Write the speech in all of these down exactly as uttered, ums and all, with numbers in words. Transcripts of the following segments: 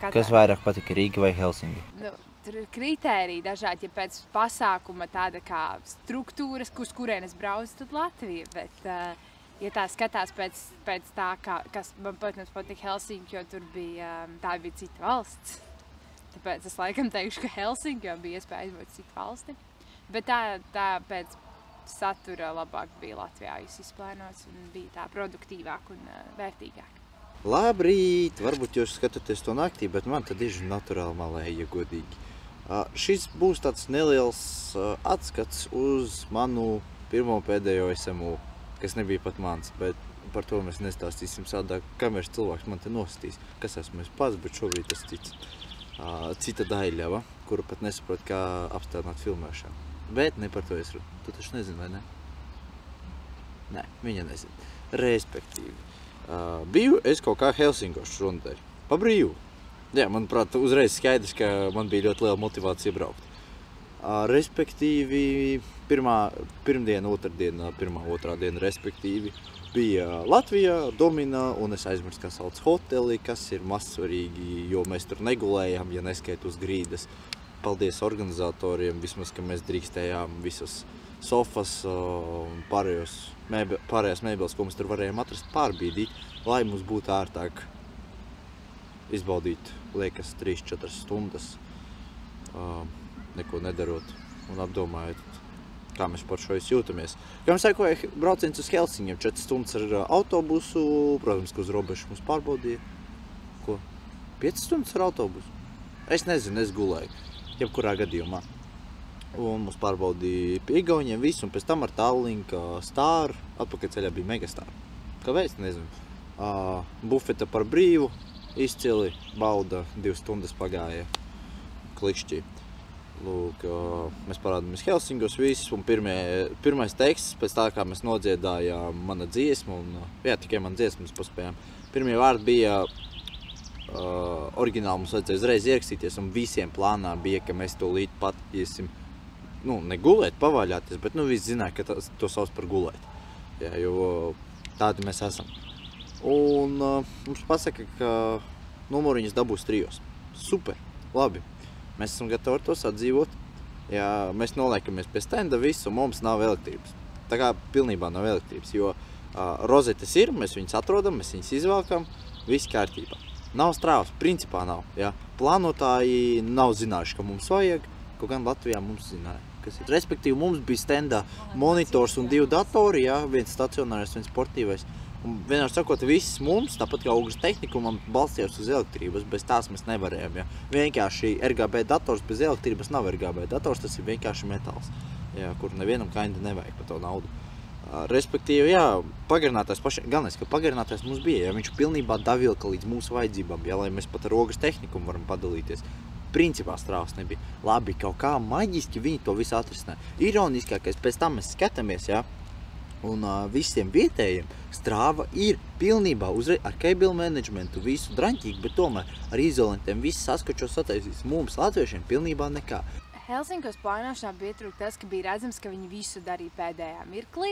katrā. Kas vairāk patika, Rīga vai Helsinki? Nu, tur ir kritēriji dažādi, ja pēc pasākuma tāda kā struktūras, uz kurienes brauc, tad Latvija, bet, uh, ja tā skatās pēc, pēc tā, kā, kas man, protams, patika Helsinki, jo tur bija, um, tā bija cita valsts. Tāpēc es laikam teikšu, ka Helsinki, jo bija iespēja aizbūt citu valsti. Bet tā, tā pēc satura labāk bija Latvijā viss izplēnots un bija tā produktīvāk un uh, vērtīgāk. Labrīt! Varbūt jūs skatāties to naktī, bet man tad ir naturāli malēja, ja godīgi. Uh, šis būs tāds neliels uh, atskats uz manu pirmo pēdējo S M U, kas nebija pat mans, bet par to mēs nestāstīsim sādāk. Kameras cilvēks man te nostīs, kas esmu es pats, bet šobrīd tas cits. Uh, cita daļļava, kuru pat nesaprot, kā apstādināt filmēšanu. Bet ne par to es runāju. Tu taču nezini, vai ne? Nē, viņa nezina. Respektīvi. Uh, biju es kaut kā Helsinkos šonadēļ. Pa brīvu. Jā, manuprāt, uzreiz skaidrs, ka man bija ļoti liela motivācija braukt. Uh, respektīvi, pirmā, pirmdiena, otrdiena, pirmā, otrā diena, respektīvi, bija Latvijā, Domina, un es aizmirstu, kā sauc hoteli, kas ir mazsvarīgi, jo mēs tur negulējām, ja neskait uz grīdas. Paldies organizatoriem, vismaz, ka mēs drīkstējām visas sofas un pārējos, mēbe, pārējās mēbeles, ko mēs tur varējām atrast, pārbīdīt, lai mums būtu ērtāk izbaudīt, liekas, trīs četras stundas, uh, neko nedarot un apdomājot, kā mēs par šo jūtamies. Kā mēs sekoja brauciens uz Helsiņiem, četras stundas ar autobusu, protams, ka uz robežu mums pārbaudīja. Ko? piecas stundas ar autobusu? Es nezinu, es gulēju, jebkurā gadījumā. Un mums pārbaudīja pie Igauniem visu, un pēc tam ar Tallink, Star, atpakaļ ceļā bija Megastar. Kāpēc? Nezinu. Uh, bufeta par brīvu, izcili, bauda, divas stundas pagāja klikšķī. Lūk, uh, mēs parādāmies Helsinkos visus, un pirmie, pirmais teksts, pēc tā kā mēs nodziedājām mana dziesmu, un jā, tikai man dziesmas paspējām. Pirmie vārdi bija, uh, oriģināli mums vajadzēja uzreiz ierakstīties, un visiem plānā bija, ka mēs to līdz pat iesim, nu, ne gulēt, pavaļāties, bet, nu, visi zināja, ka tas, to sauc par gulēt. Jā, jo tādi mēs esam. Un uh, mums pasaka, ka numuriņas dabūs trijos. Super, labi. Mēs esam gatavi ar to sadzīvot. Jā, mēs noliekamies pie stenda visu, mums nav elektrības. Tā kā pilnībā nav elektrības, jo uh, rozetes ir, mēs viņas atrodam, mēs viņas izvelkam, viss kārtībā. Nav strāvas, principā nav. Jā. Plānotāji nav zinājuši, ka mums vajag, kaut gan Latvijā mums zināja. Kas ir. Respektīvi, mums bija stendā monitors un divi datori, jā, viens stacionārais, viens sportīvais. Un vienkārši sakot, viss mums, tāpat kā Ogres tehnikumam, balstījās uz elektrības, bez tās mēs nevarējām. Jā. Vienkārši R G B dators bez elektrības nav R G B dators, tas ir vienkārši metāls, jā, kur nevienam kaindi nevajag par to naudu. Respektīvi, jā, pagarinātājs paši, galvenais, ka pagarinātājs mums bija, jā, viņš pilnībā davilka līdz mūsu vajadzībām, jā, lai mēs pat ar Ogres tehnikumu varam padalīties. Principā strāvas nebija. Labi, kaut kā maģiski viņi to visu atrisināja. Ironiskākais, pēc tam mēs skatāmies, jā, un uh, visiem vietējiem strāva ir pilnībā uzreiz ar cable managementu, visu draņķīgi, bet tomēr ar izolentiem viss saskačos sataisīs. Mums, latviešiem, pilnībā nekā. Helsinkos plānošanā bija trūk tas, ka bija redzams, ka viņi visu darīja pēdējā mirklī.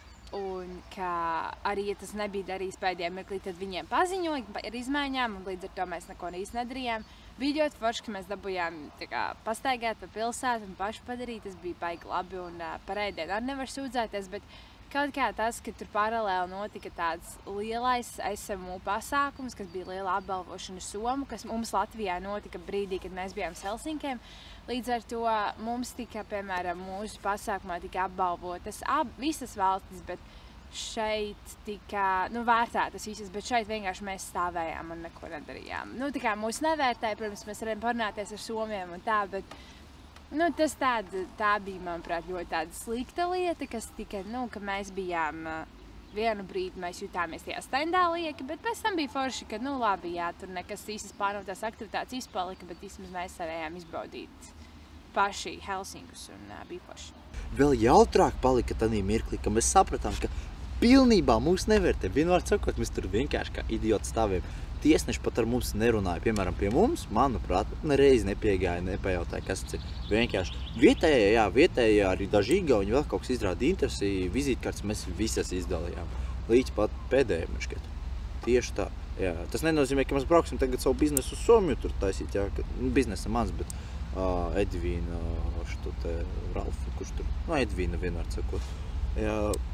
Un ka arī, ja tas nebija darījis pēdējā mirklī, tad viņiem paziņoja ar izmaiņām, un līdz ar to mēs neko īsti nedarījām. Bija ļoti forši, ka mēs dabujām kā, pastaigāt pa pilsētu un paši padarīt, tas bija baigi labi un uh, par ēdienu arī nevar sūdzēties, bet kaut kā tas, ka tur paralēli notika tāds lielais S M U pasākums, kas bija liela apbalvošana Somu, kas mums Latvijā notika brīdī, kad mēs bijām Helsinkiem. Līdz ar to mums tika, piemēram, mūsu pasākumā tika apbalvotas ab, visas valstis, bet šeit tika, nu, vērtētas visas, bet šeit vienkārši mēs stāvējām un neko nedarījām. Nu, tā kā mūs nevērtēja, protams, mēs varējām parunāties ar somiem un tā, bet, nu, tas tāda, tā bija, manuprāt, ļoti tāda slikta lieta, kas tika, nu, ka mēs bijām, vienu brīdi mēs jutāmies tajā stendā lieki, bet pēc tam bija forši, ka, nu, labi, jā, tur nekas īstas plānotās aktivitātes izpalika, bet vismaz mēs varējām izbaudīt paši Helsinkus un uh, bija forši. Vēl jautrāk palika tādī mirklī, ka mēs sapratām, ka pilnībā mūs nevērtē. Vienvārds sakot, mēs tur vienkārši kā idioti stāvējam. Tiesneši pat ar mums nerunāja. Piemēram, pie mums, manuprāt, nereiz nepiegāja, nepajautāja, kas tas ir. Vienkārši vietējie, jā, vietējie arī daži igauņi vēl kaut kas izrāda interesi, vizītkartes mēs visas izdalījām. Līdz pat pēdējiem šķiet. Tieši tā. Jā, tas nenozīmē, ka mēs brauksim tagad savu biznesu uz Somiju tur taisīt, jā, ka, nu, biznesa mans, bet uh, Edvīna, šo te Ralfu, kurš tur, nu, Edvīna vienmēr sakot. Jā,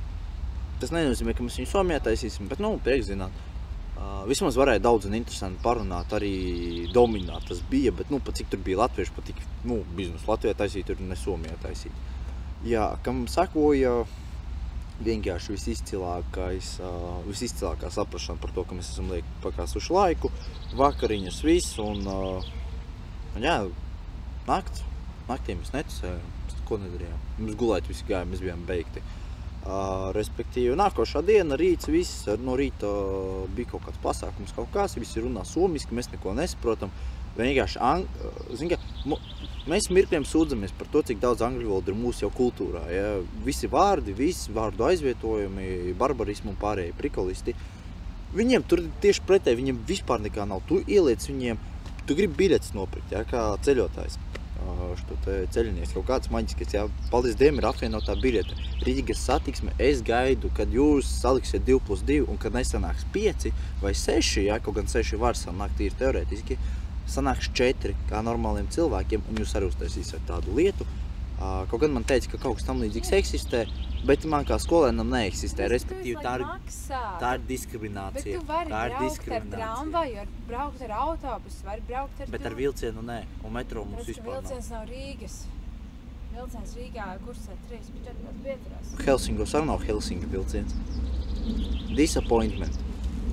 tas nenozīmē, ka mēs viņu Somijā taisīsim, bet, nu, prieks zināt. Uh, vismaz varēja daudz un interesanti parunāt, arī domināt tas bija, bet, nu, pat cik tur bija latvieši, pat tik, nu, biznesu Latvijā taisīt, tur ne Somijā taisīt. Jā, kam sakoja vienkārši visizcilākais, uh, visizcilākā saprašana par to, ka mēs esam liek pakāsuši laiku, vakariņas viss, un, uh, un jā, nakts, naktī mēs netusējām, mēs ko nedarījām, mums gulēt visi gāja, mēs bijām beigti. Uh, respektīvi, nākošā diena, rīts, viss, no rīta bija kaut kāds pasākums, kaut kāds, visi runā somiski, mēs neko nesaprotam, vienkārši, ang... zin kā, mēs mirkļiem sūdzamies par to, cik daudz angļu valoda ir mūsu jau kultūrā. Ja? Visi vārdi, visi vārdu aizvietojumi, barbarismu un pārējie prikolisti. Viņiem tur tieši pretēji, viņiem vispār nekā nav. Tu ieliec viņiem, tu gribi biļetes nopirkt, ja? Kā ceļotājs. Šo te ceļinieks kaut kāds maģiskais, ja? Paldies Dievam ir apvienotā biļete. Rīgas satiksme, es gaidu, kad jūs saliksiet divi plus divi un kad nesanāks pieci vai seši, ja? Kaut gan seši var sanākt tīri teorētiski, sanāks četri, kā normāliem cilvēkiem, un jūs arī uztaisīsiet tādu lietu. Kaut gan man teica, ka kaut kas tam līdzīgs eksistē, bet man kā skolēnam neeksistē, respektīvi tā ir, tā ir diskriminācija. Bet tu vari tā ir braukt ar tramvaju, var braukt ar autobusu, vari braukt ar... Bet ar vilcienu nē, un metro mums vispār nav. Vilciens nav Rīgas. Vilciens Rīgā kursē trīs, bet četrās pieturās. Helsingos arī nav Helsinki vilciens. Disappointment.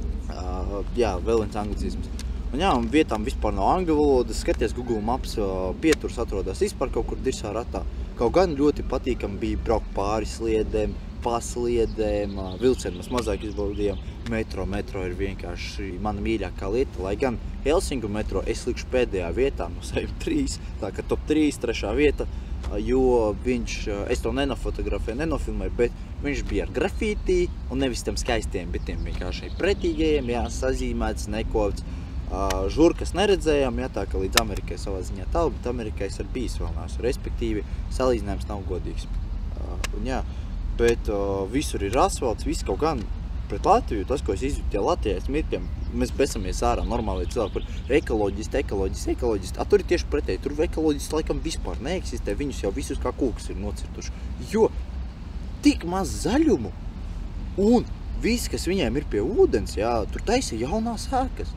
Uh, jā, vēl viens anglicisms. Un jā, un vietām vispār nav angļu valodas, skaties Google Maps, pieturs atrodas vispār kaut kur dirsā ratā. Kaut gan ļoti patīkami bija braukt pāri sliedēm, pa sliedēm, vilcienu mēs mazāk izbaudījām. Metro, metro ir vienkārši mana mīļākā lieta, lai gan Helsinku metro es likšu pēdējā vietā no saviem trīs, tā ka top trīs, trešā vieta, jo viņš, es to nenofotografēju, nenofilmēju, bet viņš bija ar grafītī un nevis tiem skaistiem, bet tiem vienkārši pretīgajiem, jā, sazīmēts, nekovts. Uh, žurkas neredzējām, jā, tā ka līdz Amerikai savā ziņā tālu, bet Amerikai es ar bijis vēl neesmu, respektīvi salīdzinājums nav godīgs. Uh, un jā, bet uh, visur ir asfalts, viss kaut gan pret Latviju, tas, ko es izjūtu Latvijā, es mirkiem, mēs besamies ārā normāli cilvēki par ekoloģisti, ekoloģisti, ekoloģisti, a tur ir tieši pretēji, tur ekoloģisti laikam vispār neeksistē, viņus jau visus kā kūkus ir nocirtuši, jo tik maz zaļumu un viss, kas viņiem ir pie ūdens, jā, tur taisa jaunās ēkas.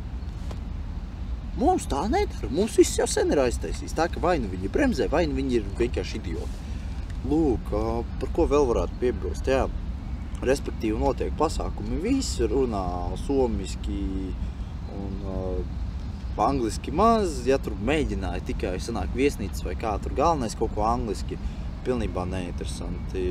Mums tā nedara, mums viss jau sen ir aiztaisīs, tā ka vai nu viņi bremzē, vai nu viņi ir vienkārši idioti. Lūk, par ko vēl varētu piebilst, jā, respektīvi notiek pasākumi, visi runā somiski un uh, angliski maz, ja tur mēģināja tikai sanāk viesnīcas vai kā, tur galvenais kaut ko angliski, pilnībā neinteresanti.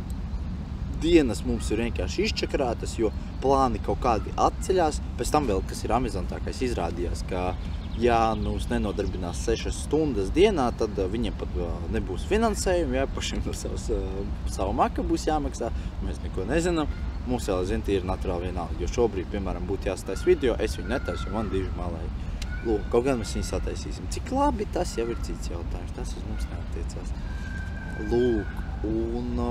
Dienas mums ir vienkārši izčakrātas, jo plāni kaut kādi atceļās. Pēc tam vēl, kas ir amizantākais, izrādījās, ka ja mums nenodarbinās sešas stundas dienā, tad viņiem pat nebūs finansējumi, jā, pašiem no savas, savu maka būs jāmaksā, mēs neko nezinām. Mums vēl, zin, ir naturāli vienalga, jo šobrīd, piemēram, būtu jāstais video, es viņu netaisu, jo man divi malēji. Lūk, kaut gan mēs viņu sataisīsim. Cik labi, tas jau ir cits jautājums, tas uz mums neattiecās. Lūk, un...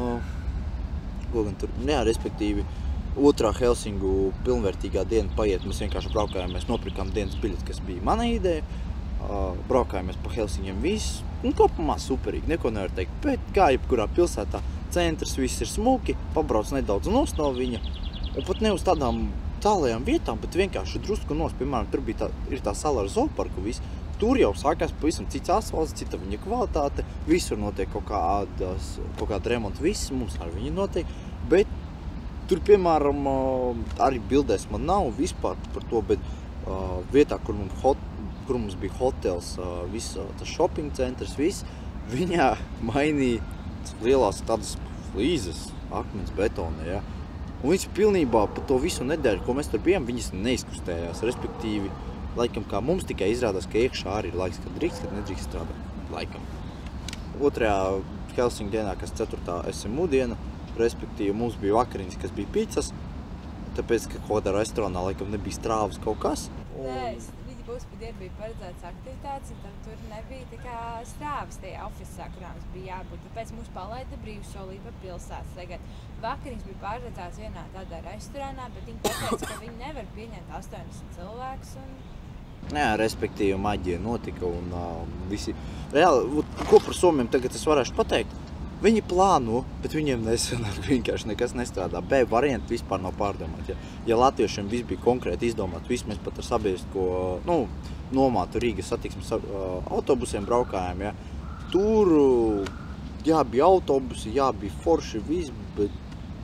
Gan tur, jā, respektīvi, otrā Helsingu pilnvērtīgā diena paiet, mēs vienkārši braukājāmies, nopirkām dienas biļeti, kas bija mana ideja, uh, braukājāmies pa Helsingiem viss, un kopumā superīgi, neko nevar teikt, bet kā jebkurā pilsētā, centrs viss ir smuki, pabrauc nedaudz nos no viņa, un pat ne uz tādām tālajām vietām, bet vienkārši drusku nos, piemēram, tur bija tā, ir tā sala ar zooparku viss, tur jau sākās pavisam cits asfalts, cita viņa kvalitāte, visur notiek kaut kādas, kaut kāda remonta, viss mums ar viņu notiek, bet tur, piemēram, arī bildēs man nav vispār par to, bet uh, vietā, kur mums, hot, kur mums bija hotels, uh, viss tas shopping centrs, viss, viņā mainīja lielās tādas flīzes, akmens betona, ja, un viņš pilnībā par to visu nedēļu, ko mēs tur bijām, viņas neizkustējās, respektīvi, laikam, kā mums tikai izrādās, ka iekšā arī ir laiks, kad drīkst, kad nedrīkst strādāt. Laikam. Otrajā Helsinku dienā, kas ceturtā S M U diena, respektīvi mums bija vakariņas, kas bija picas, tāpēc, ka kaut kādā restorānā laikam nebija strāvas kaut kas. Un... Nē, es, viņi būs, bet ir bija paredzēts aktivitātes, un tam tur nebija tā kā stāvs tajā ofisā, kurā mums bija jābūt. Tāpēc mūs palaida brīvsolība pilsētas tagad. Vakar viņas bija pārredzēts vienā tādā restorānā, bet viņi pateica, ka viņi nevar pieņemt astoņdesmit cilvēkus. Un... Jā, respektīvi maģija notika un uh, visi... Reāli, ko par Somiem tagad es varēšu pateikt? Viņi plāno, bet viņiem nesanāk, vienkārši nekas nestrādā. B varianti vispār nav pārdomāt. Ja, ja latviešiem viss bija konkrēti izdomāt, viss mēs pat ar sabiedrisko, nu, nomātu Rīgas satiksmes autobusiem braukājām, ja. Tur, jā, bija autobusi, jā, bija forši viss, bet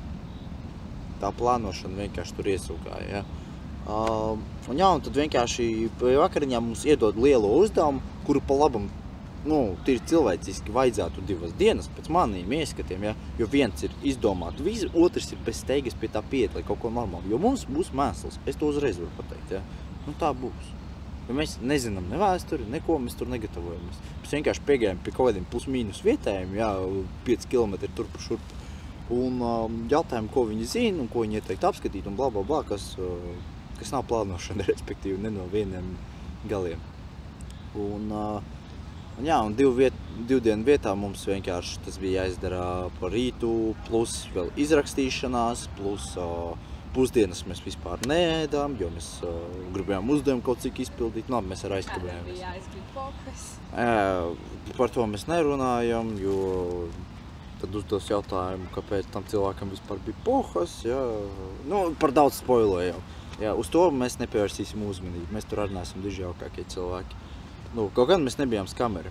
tā plānošana vienkārši tur iesūkāja, ja. Uh, un jā, un tad vienkārši vakariņā mums iedod lielo uzdevumu, kuru pa labam nu, tīri cilvēciski vajadzētu divas dienas pēc maniem ieskatiem, ja? Jo viens ir izdomāt visu, otrs ir bez steigas pie tā piet, lai kaut ko normāli. Jo mums būs mēsls, es to uzreiz varu pateikt, ja? Nu tā būs. Jo mēs nezinām ne vēsturi, neko mēs tur negatavojamies. Mēs vienkārši piegājām pie kaut kādiem plus-mīnus vietējiem, ja? pieci kilometri turp šurp. Un um, jautājām, ko viņi zina un ko viņi ieteikt apskatīt un bla bla bla, kas, uh, kas nav plānošana, respektīvi, ne no vieniem galiem. Un, uh, Un jā, un divu, viet, divu dienu vietā mums vienkārši tas bija jāizdara par rītu, plus vēl izrakstīšanās, plus uh, pusdienas mēs vispār neēdām, jo mēs uh, gribējām uzdevumu kaut cik izpildīt, nu, mēs arī aizkavējamies. Bija jāizkrīt pohas. Jā, par to mēs nerunājam, jo tad uzdos jautājumu, kāpēc tam cilvēkam vispār bija pohas, jā. Nu, par daudz spoilojam. Jā, uz to mēs nepievērsīsim uzmanību, mēs tur arī neesam diži jaukākie cilvēki. Nu, kaut gan mēs nebijām skameri.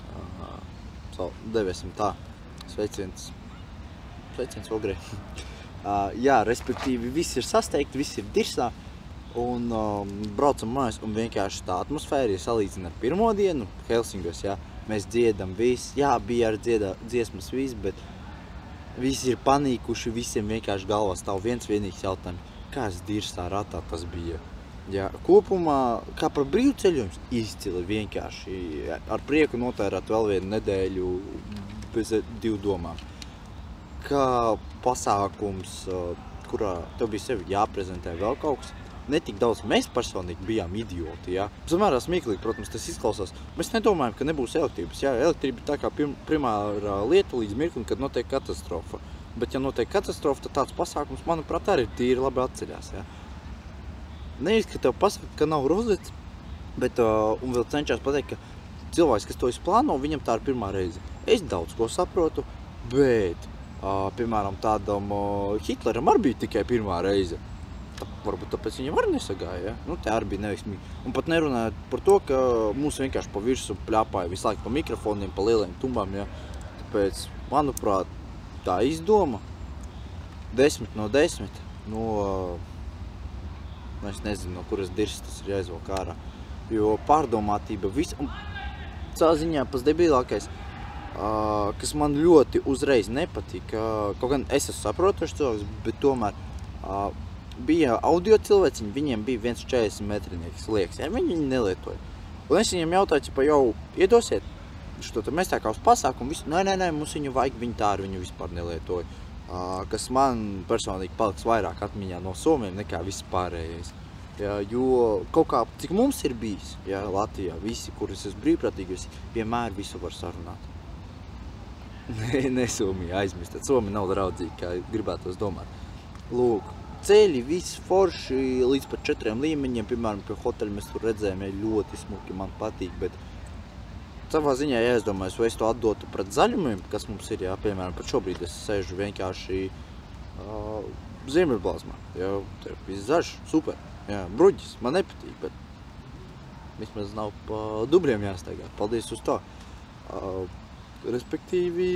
Uh, deviesim tā. Sveiciens. Sveiciens Ogrē. uh, jā, respektīvi, viss ir sasteigti, viss ir dirsā. Un um, braucam mājās un vienkārši tā atmosfēra ir salīdzina ar pirmo dienu Helsingos, jā. Mēs dziedam viss. Jā, bija arī dziedā, dziesmas viss, bet visi ir panīkuši, visiem vienkārši galvā stāv viens vienīgs jautājums. Kāds dirsā ratā tas bija? Jā, kopumā, kā par brīvceļojums, izcili vienkārši ar prieku notērēt vēl vienu nedēļu bez divu domām. Kā pasākums, kurā tev bija sevi jāprezentē vēl kaut kas, ne tik daudz mēs personīgi bijām idioti, jā. Samērā smieklīgi, protams, tas izklausās. Mēs nedomājam, ka nebūs elektrības, jā, elektrība tā kā primārā lieta līdz mirklim, kad notiek katastrofa. Bet ja notiek katastrofa, tad tāds pasākums, manuprāt, arī tīri labi atceļās, jā. Nevis, ka tev pasaka, ka nav rozets, bet uh, un vēl cenšas pateikt, ka cilvēks, kas to izplāno, viņam tā ir pirmā reize. Es daudz ko saprotu, bet, uh, piemēram, tādam uh, Hitleram arī bija tikai pirmā reize. Tā, varbūt tāpēc viņam arī nesagāja, ja? Nu, tā arī bija neveiksmīgi. Un pat nerunājot par to, ka mūs vienkārši pa virsu pļāpāja visu laiku pa mikrofoniem, pa lieliem tumbām, ja? Tāpēc, manuprāt, tā izdoma desmit no desmit, no... Uh, Es nezinu, no kuras dirs tas ir jāizvelk ārā. Jo pārdomātība viss, un cā ziņā pats debilākais, uh, kas man ļoti uzreiz nepatika, kaut gan es esmu saprotošs cilvēks, bet tomēr uh, bija audio cilvēciņi, viņiem bija viens četrdesmit metrinieks liekas, ja viņi viņu nelietoja. Un es viņiem jautāju, pa jau iedosiet, šo tad mēs tā kā uz pasākumu, visu, nē, nē, nē, mums viņu vajag, viņi tā arī viņu vispār nelietoja. Uh, kas man personīgi paliks vairāk atmiņā no Somiem nekā viss pārējais. Jā, jo kaut kā, cik mums ir bijis, jā, Latvijā, visi, kuras es brīvprātīgos, vienmēr visu var sarunāt. ne, ne Somija aizmirst, tad Somija nav draudzīgi, kā gribētos domāt. Lūk, ceļi, viss forši, līdz pat četriem līmeņiem, piemēram, pie hoteļa mēs tur redzējām, ja ļoti smuki, man patīk, bet savā ziņā jāizdomājas, vai es to atdotu pret zaļumiem, kas mums ir, jā, piemēram, pat šobrīd es sēžu vienkārši uh, ziemeļblāzmā, jā, te ir viss zaļš, super, jā, bruģis, man nepatīk, bet vismaz nav pa dubļiem jāstaigā, paldies uz to. Uh, respektīvi,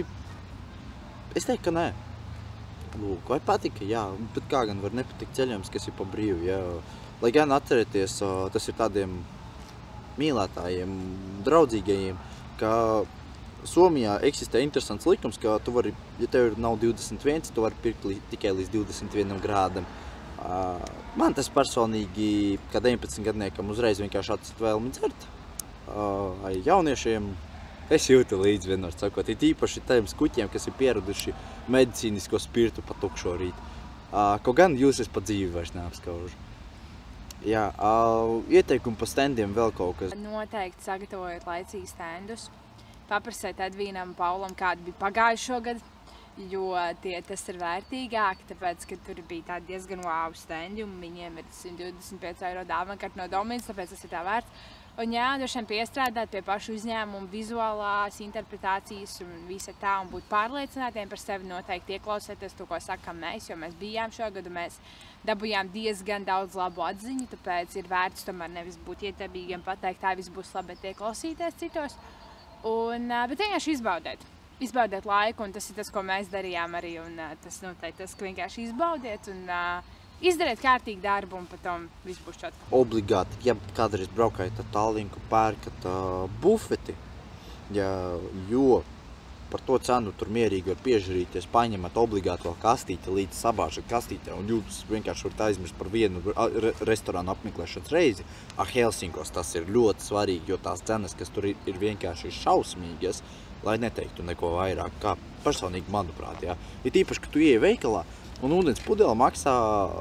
es teiktu, ka nē. Lūk, vai patika, jā, bet kā gan var nepatikt ceļojums, kas ir pa brīvu, jā. Lai gan atcerieties, uh, tas ir tādiem mīlētājiem, draudzīgajiem, ka Somijā eksistē interesants likums, ka tu vari, ja tev nav divdesmit viens, tu vari pirkt li, tikai līdz divdesmit vienam grādam. Uh, man tas personīgi, kā deviņpadsmitgadniekam, uzreiz vienkārši atcīt vēlmi dzert. Uh, jauniešiem es jūtu līdzi vienmēr sakot, it īpaši tajiem skuķiem, kas ir pieraduši medicīnisko spirtu pa tukšo rītu. Uh, kaut gan jūs es pa dzīvi vairs neapskaužu. Jā, uh, ieteikumi pa standiem vēl kaut kas. Noteikti sagatavojot laicīgi standus. Paprasiet Edvīnam un Paulam, kādi bija pagājušo gadu, jo tie, tas ir vērtīgāk, tāpēc, ka tur bija tādi diezgan wow standi, un viņiem ir simt divdesmit pieci eiro dāvankarte no Domīnas, tāpēc tas ir tā vērts. Un jā, droši vien piestrādāt pie pašu uzņēmumu vizuālās interpretācijas un visa tā, un būt pārliecinātiem par sevi, noteikti ieklausēties to, ko sakam mēs, jo mēs bijām šogad, un mēs dabujām diezgan daudz labu atziņu, tāpēc ir vērts tomēr nevis būt ietebīgiem, pateikt, tā viss būs labi, bet ieklausīties citos. Un, bet vienkārši izbaudēt. Izbaudēt laiku, un tas ir tas, ko mēs darījām arī, un tas noteikti tas, ka vienkārši izbaudiet un izdariet kārtīgi darbu, un pat tam viss būs čotki. Obligāti, ja kādreiz braukājat ar Tallinku, pērkat uh, bufeti, ja, jo par to cenu tur mierīgi var piežarīties, paņemat obligāti vēl kastīti līdz sabāžat kastītē, un jūs vienkārši varat aizmirst par vienu re restorānu apmeklēšanas reizi. Ar Helsinkos tas ir ļoti svarīgi, jo tās cenas, kas tur ir, ir vienkārši šausmīgas, lai neteiktu neko vairāk, kā personīgi manuprāt, jā. Ir īpaši, ka tu ieej veikalā, un ūdens pudele maksā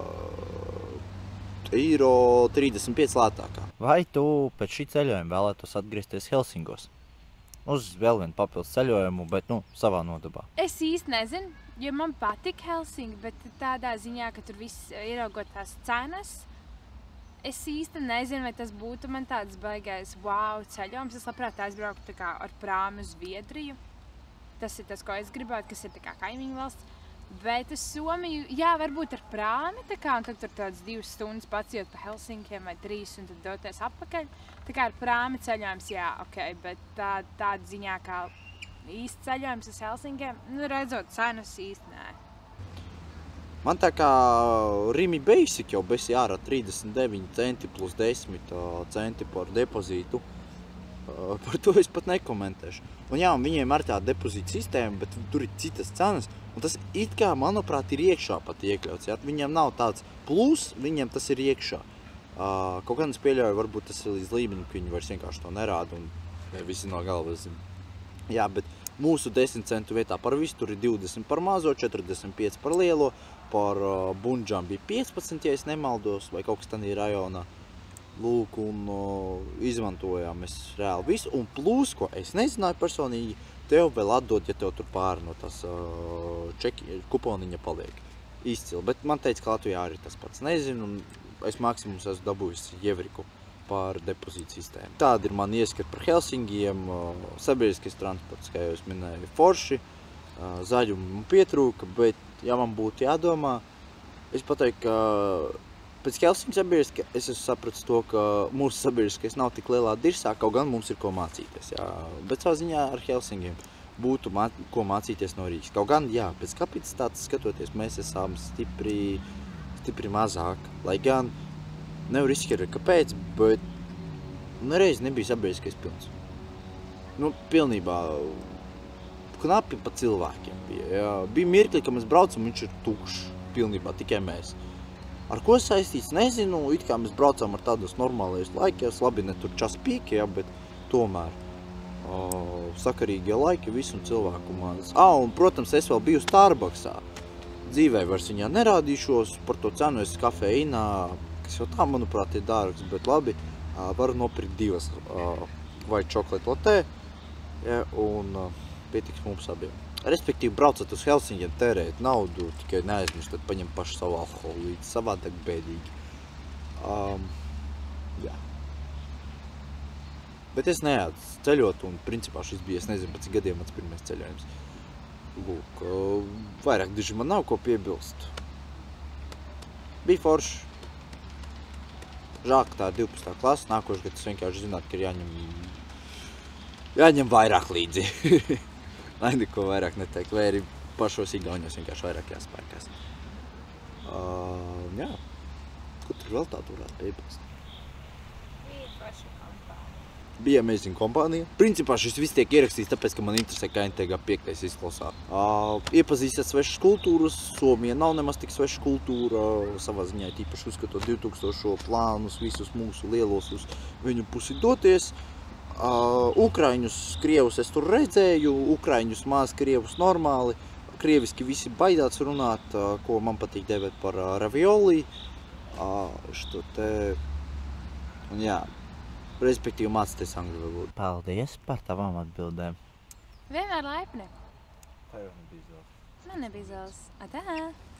eiro trīsdesmit pieci lētākā. Vai tu pēc šī ceļojuma vēlētos atgriezties Helsinkos? Uz vēl vienu papildus ceļojumu, bet, nu, savā nodabā. Es īsti nezinu, jo man patika Helsinki, bet tādā ziņā, ka tur viss ieraugot tās cenas, es īsti nezinu, vai tas būtu man tāds baigais wow ceļojums. Es labprāt aizbrauktu tā kā ar prāmi uz Zviedriju. Tas ir tas, ko es gribētu, kas ir tā kā kaimiņu valsts. Bet uz Somiju, jā, varbūt ar prāmi, tā kā, un tad tur tāds divas stundas paciet pa Helsinkiem vai trīs, un tad doties atpakaļ. Tā kā ar prāmi ceļojums, jā, ok, bet tā, tāda ziņā kā īsti ceļojums uz Helsinkiem, nu, redzot cenas īsti nē. Man tā kā Rimi Basic jau bez jārā trīsdesmit deviņi centi plus desmit centi par depozītu. Par to es pat nekomentēšu. Un jā, un viņiem ir tāda depozīta sistēma, bet tur ir citas cenas. Un tas it kā, manuprāt, ir iekšā pat iekļauts. Jā. Viņiem nav tāds plus, viņiem tas ir iekšā. Uh, kaut gan es pieļauju, varbūt tas ir līdz līmenim, ka viņi vairs vienkārši to nerāda un ja, visi no galvas zina. Jā, bet mūsu desmit centu vietā par visu tur ir divdesmit par mazo, četrdesmit pieci par lielo, par uh, bunģām bija piecpadsmit, ja es nemaldos, vai kaut kas tādā rajonā. Lūk, un uh, izmantojām mēs reāli visu, un plus, ko es nezināju personīgi, tev vēl atdod, ja tev tur pāri no tās uh, čeki, kuponiņa paliek izcili. Bet man teica, ka Latvijā arī tas pats nezinu, un es maksimums esmu dabūjis Jevriku par depozītu sistēmu. Tāda ir man ieskata par Helsingiem, uh, sabiedriskais transports, kā jau es minēju, forši, uh, zaļumu pietrūka, bet, ja man būtu jādomā, es pateiktu, ka pēc Helsinki sabiedriskā es esmu sapratis to, ka mūsu sabiedriskais nav tik lielā dirsā, kaut gan mums ir ko mācīties. Jā. Bet savā ziņā ar Helsingiem būtu mā, ko mācīties no Rīgas. Kaut gan, jā, pēc kapacitātes skatoties, mēs esam stipri, stipri mazāk. Lai gan nevar izskatīt, kāpēc, bet nereiz nebija sabiedriskais pilns. Nu, pilnībā knapi pa cilvēkiem bija. Jā. Bija mirkli, ka mēs braucam, viņš ir tukšs, pilnībā, tikai mēs. Ar ko saistīts, nezinu, it kā mēs braucām ar tādos normālajos laikos, labi, ne tur čas pīki, ja, bet tomēr uh, sakarīgie laiki visu cilvēku maz. Ah, un, protams, es vēl biju Starbucksā. Dzīvē vairs viņā nerādīšos, par to cenu es kafeinā, kas jau tā, manuprāt, ir dārgs, bet labi, uh, varu nopirkt divas uh, vai čokolātu latē, ja, un uh, pietiks mums abiem. Respektīvi, braucat uz Helsingiem, tērēt naudu, tikai neaizmirst, tad paņem pašu savu alkoholu līdz, savādāk bēdīgi. Um, jā. Bet es neādu ceļot, un principā šis bija, es nezinu, pēc gadiem mans pirmais ceļojums. Lūk, uh, vairāk diži man nav ko piebilst. Bija forši. Žēl, ka tā ir divpadsmitā klasa, nākošais gads vienkārši zināt, ka ir jāņem, jāņem vairāk līdzi. Lai neko vairāk neteikt, vai arī pašos igauņos vienkārši vairāk jāspēkās. Uh, jā, ko tur vēl tādu varētu piebilst? Bija paša kompānija. Bija amazing kompānija. Principā šis viss tiek ierakstīts, tāpēc, ka man interesē, kā N T G piektais izklausās. Uh, iepazīstat svešas kultūras, Somija nav nemaz tik sveša kultūra, savā ziņā tīpaši uzskatot divtūkstošo plānus, visus mūsu lielos uz viņu pusi doties. Uh, Ukraiņus, krievus es tur redzēju, ukraiņus maz, krievus normāli. Krieviski visi baidāts runāt, uh, ko man patīk devēt par uh, ravioli. Uh, što te Un jā, respektīvi mācīties angļu valodu. Paldies par tavām atbildēm. Vienmēr laipni. Tā jau nebija izvēle. Man nebija izvēles. Atā!